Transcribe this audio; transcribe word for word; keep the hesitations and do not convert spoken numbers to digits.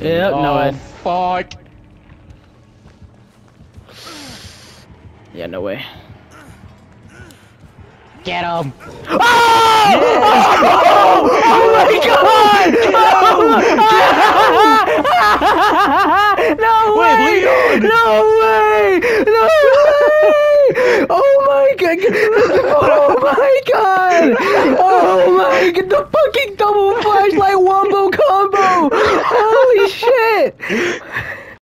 Yeah, oh, no way. Fuck. Yeah, no way. Get him. Oh! Yes! Oh! Oh my god! No way! Wait, Leon! No way! No way! Oh my god! Oh my god! Oh my god! The fucking double flashlight wombo combo! Holy shit!